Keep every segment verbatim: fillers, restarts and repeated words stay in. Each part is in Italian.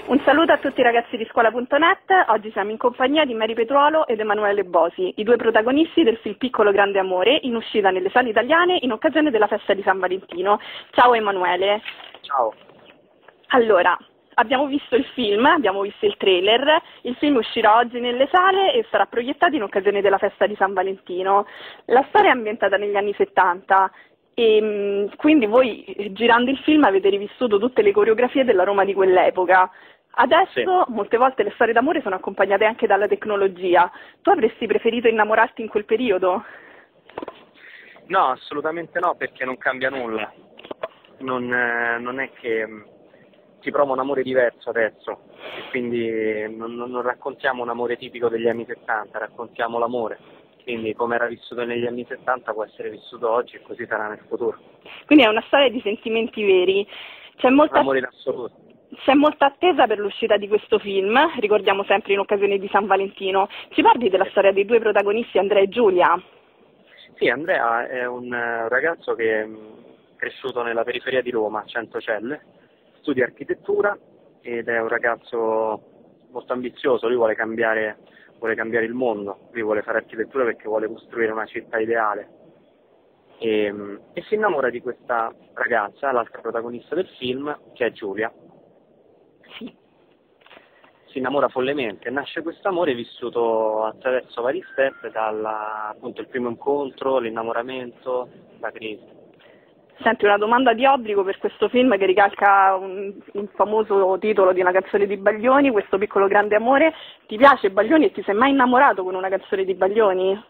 Un saluto a tutti i ragazzi di scuola punto net, oggi siamo in compagnia di Mary Petruolo ed Emanuele Bosi, i due protagonisti del film Piccolo Grande Amore, in uscita nelle sale italiane in occasione della festa di San Valentino. Ciao Emanuele. Ciao. Allora, abbiamo visto il film, abbiamo visto il trailer, il film uscirà oggi nelle sale e sarà proiettato in occasione della festa di San Valentino. La storia è ambientata negli anni settanta. E quindi voi, girando il film, avete rivissuto tutte le coreografie della Roma di quell'epoca. Adesso sì. Molte volte le storie d'amore sono accompagnate anche dalla tecnologia. Tu avresti preferito innamorarti in quel periodo? No, assolutamente no, perché non cambia nulla. Non, eh, non è che si prova un amore diverso adesso, e quindi non, non raccontiamo un amore tipico degli anni settanta, raccontiamo l'amore. Quindi come era vissuto negli anni settanta può essere vissuto oggi e così sarà nel futuro. Quindi è una storia di sentimenti veri. C'è molta... Amore in assoluto. C'è molta attesa per l'uscita di questo film, ricordiamo sempre in occasione di San Valentino. Ci parli della storia dei due protagonisti, Andrea e Giulia? Sì, Andrea è un ragazzo che è cresciuto nella periferia di Roma, a Centocelle, studia architettura ed è un ragazzo molto ambizioso, lui vuole cambiare, vuole cambiare il mondo, lui vuole fare architettura perché vuole costruire una città ideale. E, e si innamora di questa ragazza, l'altra protagonista del film, che è Giulia. Sì. Si innamora follemente, nasce questo amore vissuto attraverso vari step, dalla, appunto il primo incontro, l'innamoramento, la crisi. Senti, una domanda di obbligo per questo film che ricalca un, un famoso titolo di una canzone di Baglioni, Questo piccolo grande amore. Ti piace Baglioni e ti sei mai innamorato con una canzone di Baglioni?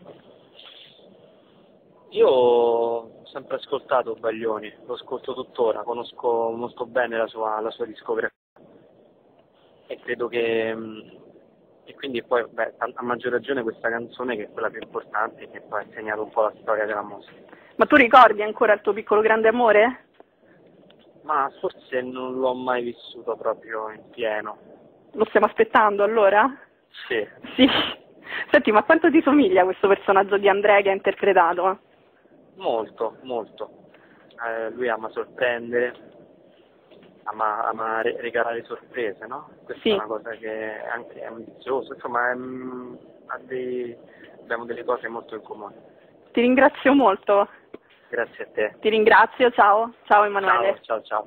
Io ho sempre ascoltato Baglioni, lo ascolto tuttora, conosco molto bene la sua, la sua discografia. E credo che, e quindi poi beh, a maggior ragione questa canzone che è quella più importante, che poi ha segnato un po' la storia della musica. Ma tu ricordi ancora il tuo piccolo grande amore? Ma forse non l'ho mai vissuto proprio in pieno. Lo stiamo aspettando allora? Sì. Sì. Senti, ma quanto ti somiglia questo personaggio di Andrea che ha interpretato? Molto, molto. Eh, lui ama sorprendere. Ama, ama regalare sorprese, no? Questa sì. È una cosa che è anche ambiziosa, insomma è, ha dei, abbiamo delle cose molto in comune. Ti ringrazio molto. Grazie a te. Ti ringrazio, ciao. Ciao Emanuele. Ciao, ciao, ciao.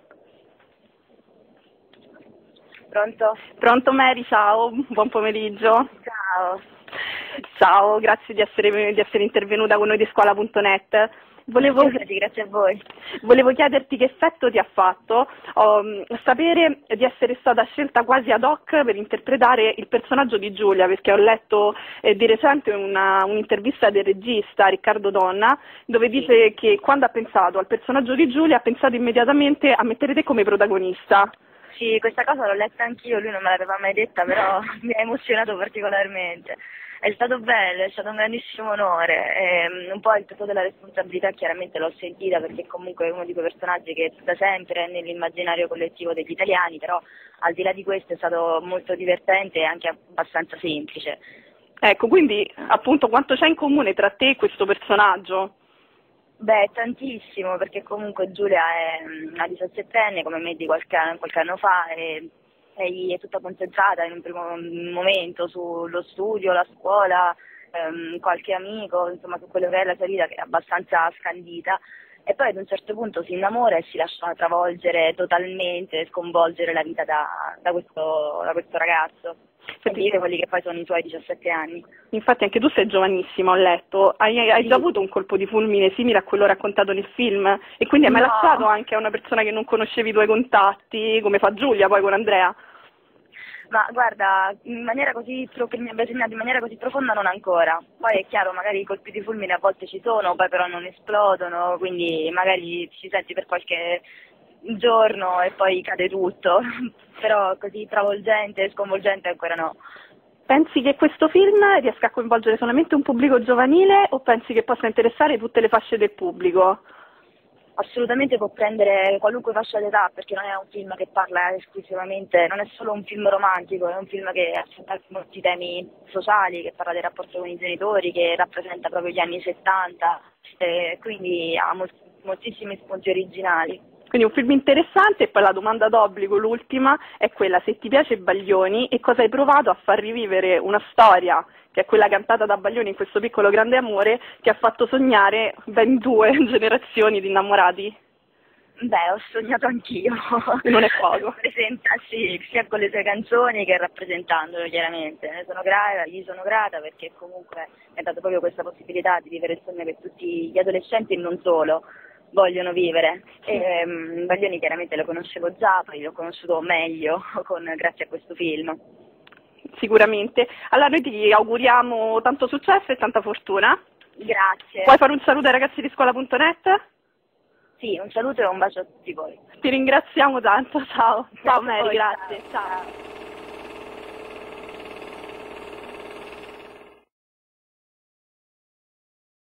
Pronto? Pronto Mary, ciao, buon pomeriggio. Ciao. Ciao, grazie di essere, di essere intervenuta con noi di scuola punto net. Volevo, grazie a voi. Volevo chiederti che effetto ti ha fatto um, sapere di essere stata scelta quasi ad hoc per interpretare il personaggio di Giulia, perché ho letto eh, di recente una, un'intervista del regista Riccardo Donna, dove sì. dice che quando ha pensato al personaggio di Giulia ha pensato immediatamente a mettere te come protagonista. Sì, questa cosa l'ho letta anch'io, lui non me l'aveva mai detta, però mi ha emozionato particolarmente. È stato bello, è stato un grandissimo onore, e un po' il peso della responsabilità chiaramente l'ho sentita perché comunque è uno di quei personaggi che da sempre è nell'immaginario collettivo degli italiani, però al di là di questo è stato molto divertente e anche abbastanza semplice. Ecco, quindi appunto quanto c'è in comune tra te e questo personaggio? Beh, tantissimo, perché comunque Giulia è una diciassettenne come me di qualche, qualche anno fa e lei è tutta concentrata in un primo momento sullo studio, la scuola, ehm, qualche amico, insomma su quello che è la sua vita che è abbastanza scandita e poi ad un certo punto si innamora e si lascia travolgere totalmente, sconvolgere la vita da, da, questo, da questo ragazzo. Sentite quelli che poi sono i suoi diciassette anni. Infatti anche tu sei giovanissima, ho letto. Hai, hai sì. già avuto un colpo di fulmine simile a quello raccontato nel film? E quindi hai mai no. lasciato anche a una persona che non conoscevi i tuoi contatti, come fa Giulia poi con Andrea? Ma guarda, in maniera così che mi abbia segnato in maniera così profonda non ancora. Poi è chiaro, magari i colpi di fulmine a volte ci sono, poi però non esplodono, quindi magari ci senti per qualche giorno e poi cade tutto. Però così travolgente e sconvolgente ancora no. Pensi che questo film riesca a coinvolgere solamente un pubblico giovanile o pensi che possa interessare tutte le fasce del pubblico? Assolutamente può prendere qualunque fascia d'età, perché non è un film che parla esclusivamente, non è solo un film romantico, è un film che affronta molti temi sociali, che parla del rapporto con i genitori, che rappresenta proprio gli anni settanta, eh, quindi ha molti, moltissimi spunti originali. Quindi un film interessante, e poi la domanda d'obbligo, l'ultima, è quella: se ti piace Baglioni e cosa hai provato a far rivivere una storia, che è quella cantata da Baglioni in Questo piccolo grande amore, che ha fatto sognare ben due generazioni di innamorati? Beh, ho sognato anch'io. Non è poco. Presenta, sì, sia con le sue canzoni che rappresentandolo, chiaramente. Ne sono grata, gli sono grata perché comunque mi ha dato proprio questa possibilità di vivere il sogno che tutti gli adolescenti e non solo vogliono vivere. Sì. E, um, Baglioni chiaramente lo conoscevo già, poi l'ho conosciuto meglio con, grazie a questo film. Sicuramente. Allora noi ti auguriamo tanto successo e tanta fortuna. Grazie. Puoi fare un saluto ai ragazzi di scuola punto net? Sì, un saluto e un bacio a tutti voi. Ti ringraziamo tanto, ciao. Ciao Mary, Poi, grazie. ciao. Ciao.